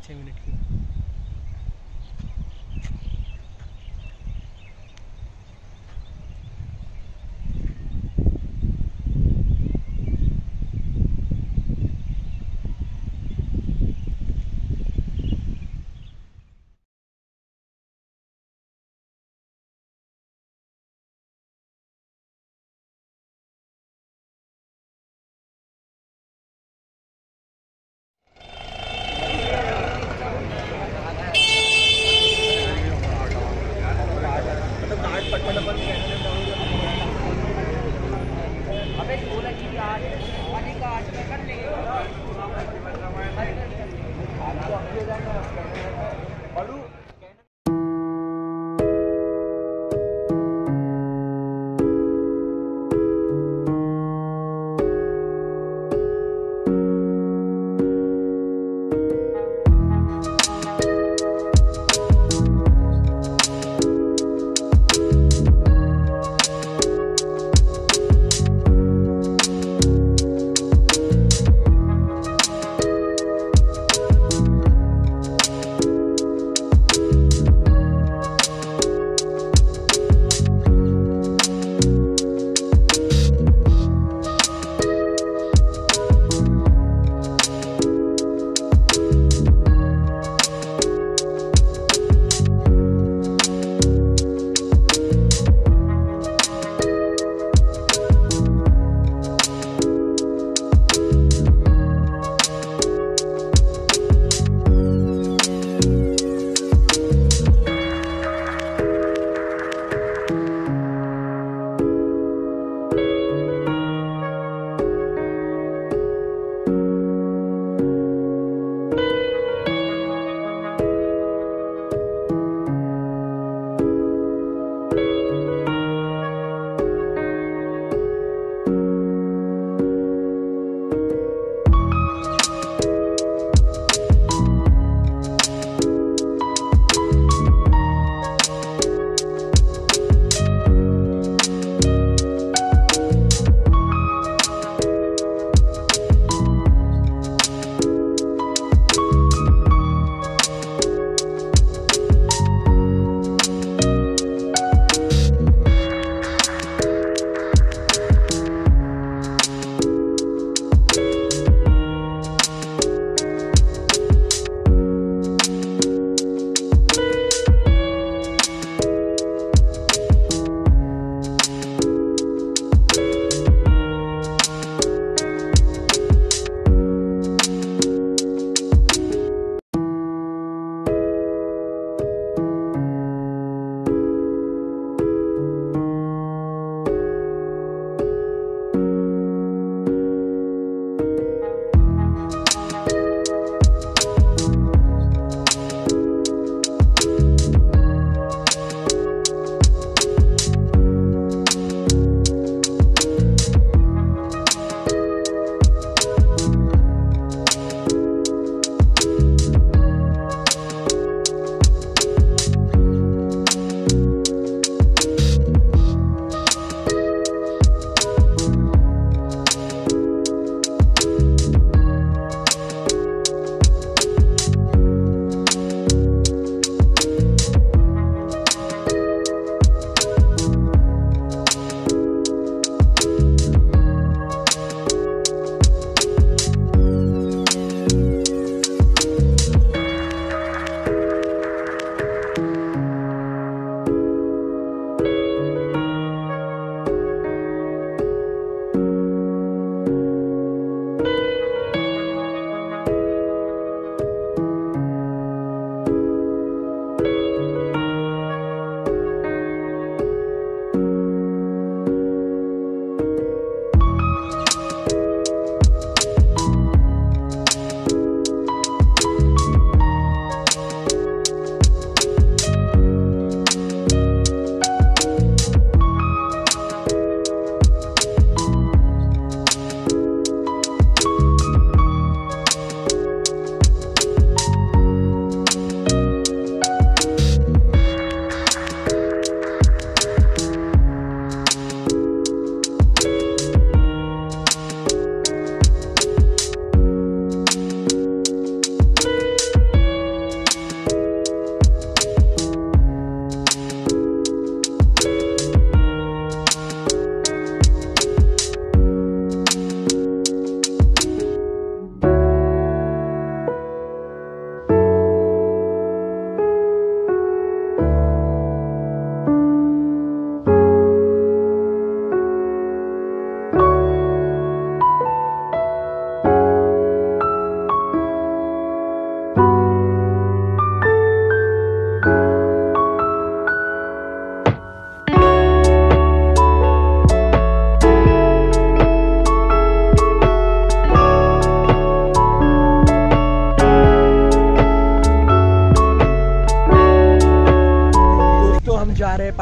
5-6 minute की।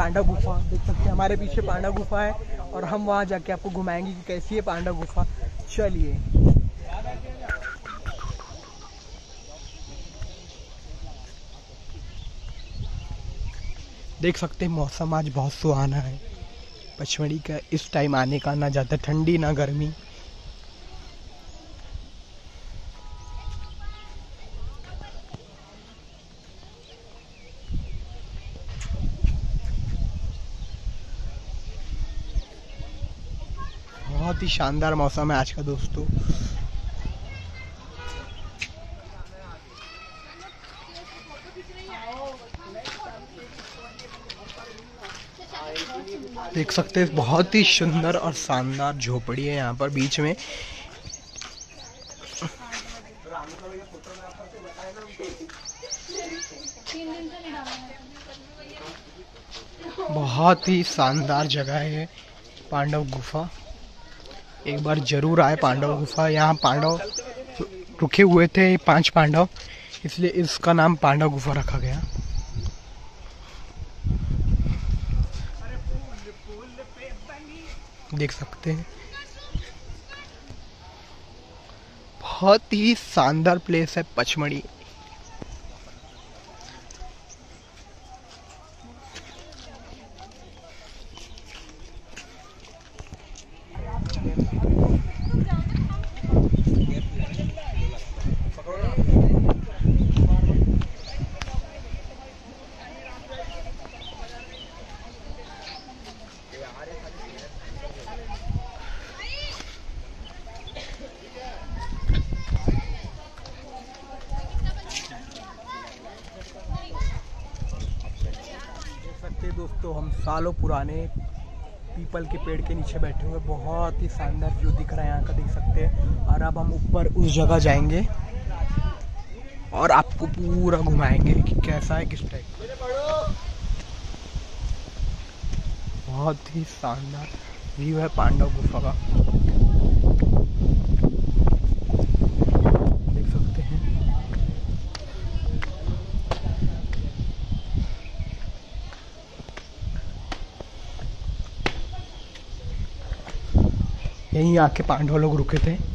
पांडव गुफा। देख सकते हैं हमारे पीछे पांडव गुफा है और हम वहाँ जाके आपको घुमाएंगे कि कैसी है पांडव गुफा। चलिए। देख सकते हैं मौसम आज बहुत सुहाना है पचमढ़ी का, इस टाइम आने का, ना ज़्यादा ठंडी ना गर्मी। बहुत ही शानदार मौसम है आज का दोस्तों। देख सकते हैं बहुत ही सुंदर और शानदार झोपड़ी है यहाँ पर बीच में। बहुत ही शानदार जगह है पांडव गुफा। एक बार जरूर आए पांडव गुफा। यहाँ पांडव रुके हुए थे, 5 पांडव, इसलिए इसका नाम पांडव गुफा रखा गया। देख सकते हैं बहुत ही शानदार प्लेस है पचमढ़ी। दोस्तों हम सालों पुराने पीपल के पेड़ के नीचे बैठे हुए, बहुत ही शानदार व्यू दिख रहा है यहाँ का, देख सकते हैं। और अब हम ऊपर उस जगह जाएंगे और आपको पूरा घुमाएंगे कि कैसा है, किस टाइप। बहुत ही शानदार व्यू है पांडव गुफा का, देख सकते हैं। यहीं आके पांडव लोग रुके थे।